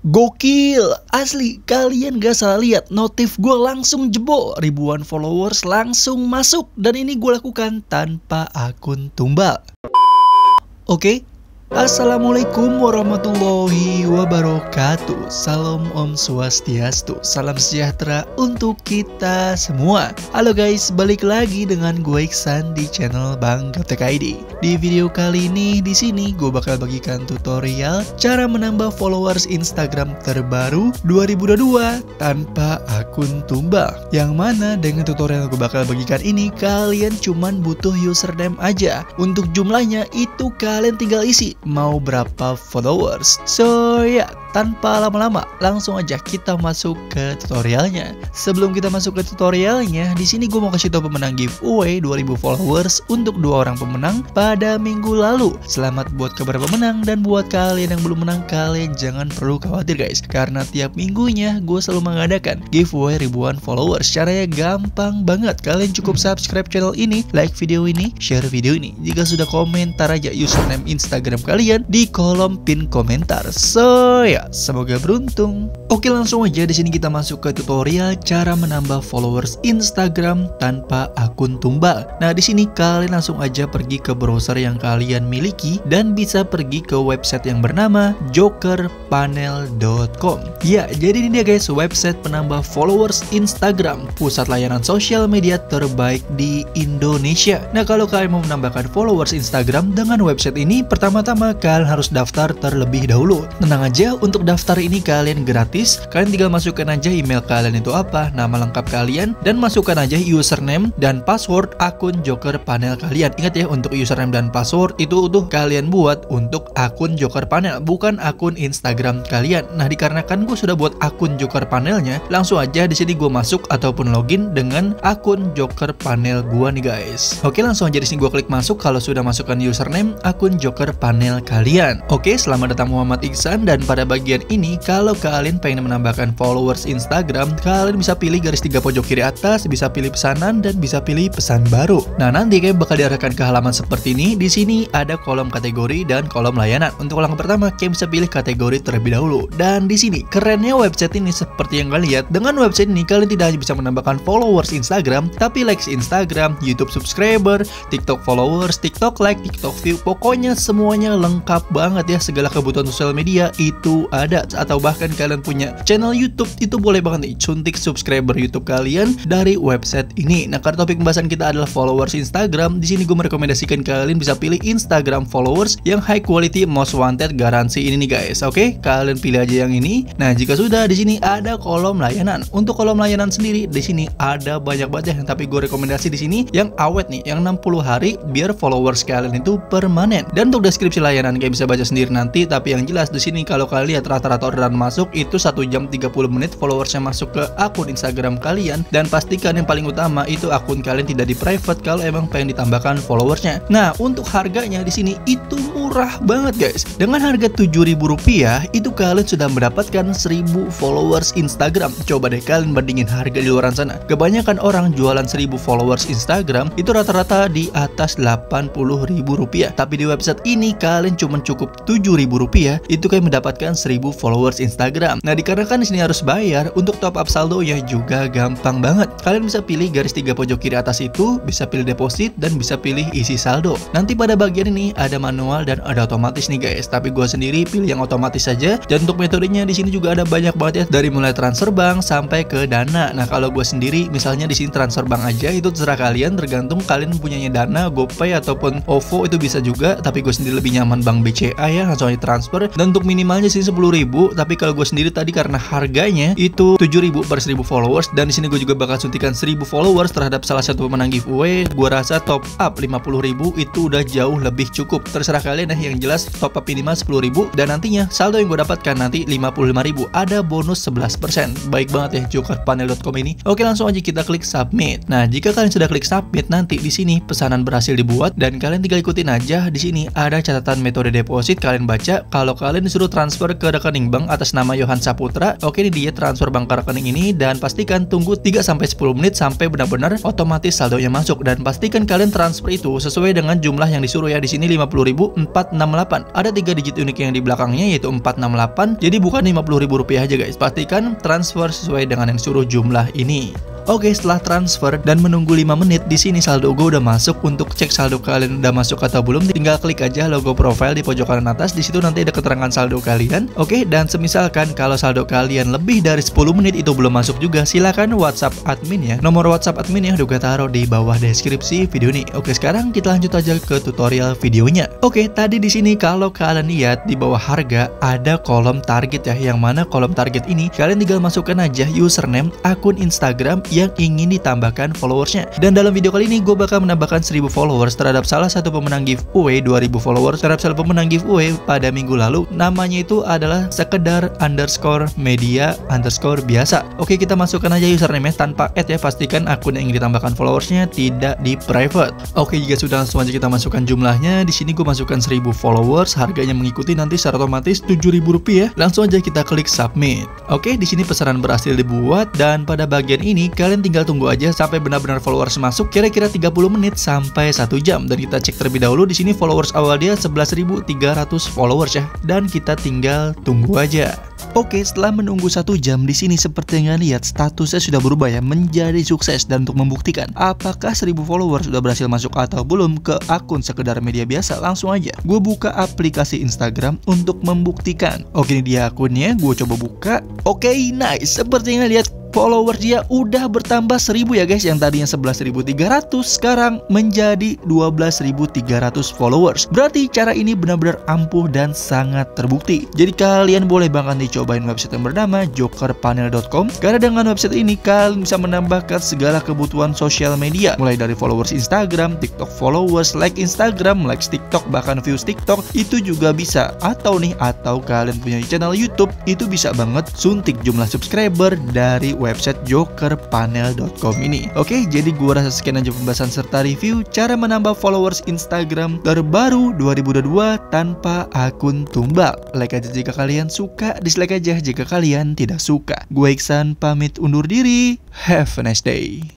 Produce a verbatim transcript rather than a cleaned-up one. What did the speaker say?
Gokil, asli kalian gak salah lihat, notif gue langsung jebol, ribuan followers langsung masuk, dan ini gue lakukan tanpa akun tumbal. Oke, assalamualaikum warahmatullahi wabarakatuh. Salam Om Swastiastu, salam sejahtera untuk kita semua. Halo guys, balik lagi dengan gue Iksan di channel Bang Gaptek I D. Di video kali ini di sini gue bakal bagikan tutorial cara menambah followers Instagram terbaru dua ribu dua puluh dua tanpa akun tumbal. Yang mana dengan tutorial yang gue bakal bagikan ini kalian cuman butuh username aja. Untuk jumlahnya itu kalian tinggal isi mau berapa followers. So ya, tanpa lama-lama langsung aja kita masuk ke tutorialnya. Sebelum kita masuk ke tutorialnya, di sini gue mau kasih tau pemenang giveaway dua ribu followers untuk dua orang pemenang pada minggu lalu. Selamat buat kabar pemenang, dan buat kalian yang belum menang, kalian jangan perlu khawatir guys, karena tiap minggunya gue selalu mengadakan giveaway ribuan followers. Caranya gampang banget, kalian cukup subscribe channel ini, like video ini, share video ini. Jika sudah komentar aja username Instagram kalian di kolom pin komentar. So ya, semoga beruntung. Oke, langsung aja di sini kita masuk ke tutorial cara menambah followers Instagram tanpa akun tumbal. Nah, di sini kalian langsung aja pergi ke browser yang kalian miliki dan bisa pergi ke website yang bernama joker panel dot com. Ya, jadi ini dia guys, website penambah followers Instagram, pusat layanan sosial media terbaik di Indonesia. Nah, kalau kalian mau menambahkan followers Instagram dengan website ini, pertama-tama kalian harus daftar terlebih dahulu. Tenang aja, untuk daftar ini kalian gratis. Kalian tinggal masukkan aja email kalian itu apa, nama lengkap kalian, dan masukkan aja username dan password akun Joker Panel kalian. Ingat ya, untuk username dan password itu tuh kalian buat untuk akun Joker Panel, bukan akun Instagram kalian. Nah, dikarenakan gue sudah buat akun Joker Panelnya, langsung aja di sini gue masuk ataupun login dengan akun Joker Panel gue nih guys. Oke, langsung aja di sini gue klik masuk kalau sudah masukkan username akun Joker Panel kalian. Oke, selamat datang Muhammad Iksan, dan pada bagian ini kalau kalian pengen menambahkan followers Instagram, kalian bisa pilih garis tiga pojok kiri atas, bisa pilih pesanan, dan bisa pilih pesan baru. Nah, nanti kalian bakal diarahkan ke halaman seperti ini. Di sini ada kolom kategori dan kolom layanan. Untuk kolom pertama, kalian bisa pilih kategori terlebih dahulu. Dan di sini kerennya website ini, seperti yang kalian lihat, dengan website ini kalian tidak hanya bisa menambahkan followers Instagram, tapi likes Instagram, YouTube subscriber, TikTok followers, TikTok like, TikTok view, pokoknya semuanya lengkap banget ya. Segala kebutuhan sosial media itu ada. Atau bahkan kalian punya channel YouTube, itu boleh banget nih suntik subscriber YouTube kalian dari website ini. Nah, karena topik pembahasan kita adalah followers Instagram, di sini gue merekomendasikan kalian bisa pilih Instagram followers yang high quality most wanted garansi ini nih guys. Oke, kalian pilih aja yang ini. Nah, jika sudah, di sini ada kolom layanan. Untuk kolom layanan sendiri di sini ada banyak banget ya, tapi gue rekomendasi di sini yang awet nih, yang enam puluh hari biar followers kalian itu permanen. Dan untuk deskripsi layanan kalian bisa baca sendiri nanti, tapi yang jelas di sini kalau kalian lihat rata-rata orderan masuk itu satu jam tiga puluh menit followersnya masuk ke akun Instagram kalian, dan pastikan yang paling utama itu akun kalian tidak di private kalau emang pengen ditambahkan followersnya. Nah, untuk harganya di sini itu murah banget guys. Dengan harga tujuh ribu rupiah itu kalian sudah mendapatkan seribu followers Instagram. Coba deh kalian bandingin harga di luar sana. Kebanyakan orang jualan seribu followers Instagram itu rata-rata di atas delapan puluh ribu rupiah. Tapi di website ini kalian cuma cukup tujuh ribu rupiah itu kalian mendapatkan seribu followers Instagram. Nah, dikarenakan di sini harus bayar, untuk top up saldonya juga gampang banget. Kalian bisa pilih garis tiga pojok kiri atas itu, bisa pilih deposit, dan bisa pilih isi saldo. Nanti pada bagian ini ada manual dan ada otomatis nih guys. Tapi gue sendiri pilih yang otomatis saja. Dan untuk metodenya di sini juga ada banyak banget ya, dari mulai transfer bank sampai ke Dana. Nah, kalau gue sendiri misalnya di sini transfer bank aja, itu terserah kalian, tergantung kalian punyanya Dana, GoPay ataupun OVO itu bisa juga. Tapi gue sendiri lebih nyaman bank B C A ya, langsung aja transfer. Dan untuk minimalnya sini sepuluh ribu, tapi kalau gue sendiri tadi karena harganya itu tujuh ribu per seribu followers, dan di sini gue juga bakal suntikan seribu followers terhadap salah satu pemenang giveaway. Gue rasa top up lima puluh ribu itu udah jauh lebih cukup. Terserah kalian ya, yang jelas top up minimal sepuluh ribu, dan nantinya saldo yang gue dapatkan nanti lima puluh lima ribu, ada bonus sebelas persen. Baik banget ya joker panel dot com ini. Oke, langsung aja kita klik submit. Nah, jika kalian sudah klik submit, nanti di sini pesanan berhasil dibuat dan kalian tinggal ikutin aja. Di sini ada catatan metode deposit, kalian baca. Kalau kalian disuruh transfer ke ke rekening bank atas nama Yohan Saputra. Oke, ini dia transfer bank ke rekening ini, dan pastikan tunggu tiga sampai sepuluh menit sampai benar-benar otomatis saldonya masuk, dan pastikan kalian transfer itu sesuai dengan jumlah yang disuruh ya. Di sini lima puluh ribu empat ratus enam puluh delapan. Ada tiga digit unik yang di belakangnya yaitu empat ratus enam puluh delapan. Jadi bukan lima puluh ribu rupiah aja guys. Pastikan transfer sesuai dengan yang disuruh jumlah ini. Oke, setelah transfer dan menunggu lima menit, di sini saldo gue udah masuk. Untuk cek saldo kalian udah masuk atau belum, tinggal klik aja logo profile di pojok kanan atas. Di situ nanti ada keterangan saldo kalian. Oke, dan semisalkan kalau saldo kalian lebih dari sepuluh menit itu belum masuk juga, silakan WhatsApp admin ya. Nomor WhatsApp admin yang udah gue taruh di bawah deskripsi video ini. Oke, sekarang kita lanjut aja ke tutorial videonya. Oke, tadi di sini kalau kalian lihat di bawah harga ada kolom target ya, yang mana kolom target ini kalian tinggal masukkan aja username akun Instagram yang ingin ditambahkan followersnya. Dan dalam video kali ini gue bakal menambahkan seribu followers terhadap salah satu pemenang giveaway dua ribu followers terhadap salah pemenang giveaway pada minggu lalu. Namanya itu adalah sekedar underscore media underscore biasa. Oke, kita masukkan aja username tanpa add ya. Pastikan akun yang ingin ditambahkan followersnya tidak di private. Oke, jika sudah, langsung aja kita masukkan jumlahnya. Di sini gue masukkan seribu followers, harganya mengikuti nanti secara otomatis tujuh ribu rupiah. Langsung aja kita klik submit. Oke, di sini pesanan berhasil dibuat, dan pada bagian ini kalian tinggal tunggu aja sampai benar-benar followers masuk, kira-kira tiga puluh menit sampai satu jam. Dan kita cek terlebih dahulu, di sini followers awal dia sebelas ribu tiga ratus followers ya, dan kita tinggal tunggu aja. Oke, setelah menunggu satu jam, di sini seperti yang kalian lihat statusnya sudah berubah ya menjadi sukses. Dan untuk membuktikan apakah seribu followers sudah berhasil masuk atau belum ke akun sekedar media biasa, langsung aja gue buka aplikasi Instagram untuk membuktikan. Oke, ini dia akunnya, gue coba buka. Oke, nice, seperti yang kalian lihat followers dia udah bertambah seribu ya guys. Yang tadinya sebelas ribu tiga ratus sekarang menjadi dua belas ribu tiga ratus followers. Berarti cara ini benar-benar ampuh dan sangat terbukti. Jadi kalian boleh banget dicobain website yang bernama joker panel dot com, karena dengan website ini kalian bisa menambahkan segala kebutuhan sosial media, mulai dari followers Instagram, TikTok followers, like Instagram, like TikTok, bahkan views TikTok itu juga bisa. Atau nih, atau kalian punya channel YouTube, itu bisa banget suntik jumlah subscriber dari website joker panel dot com ini. Oke, jadi gua rasa sekian aja pembahasan serta review cara menambah followers Instagram terbaru dua ribu dua puluh dua tanpa akun tumbal. Like aja jika kalian suka, dislike aja jika kalian tidak suka. Gue Iksan pamit undur diri. Have a nice day.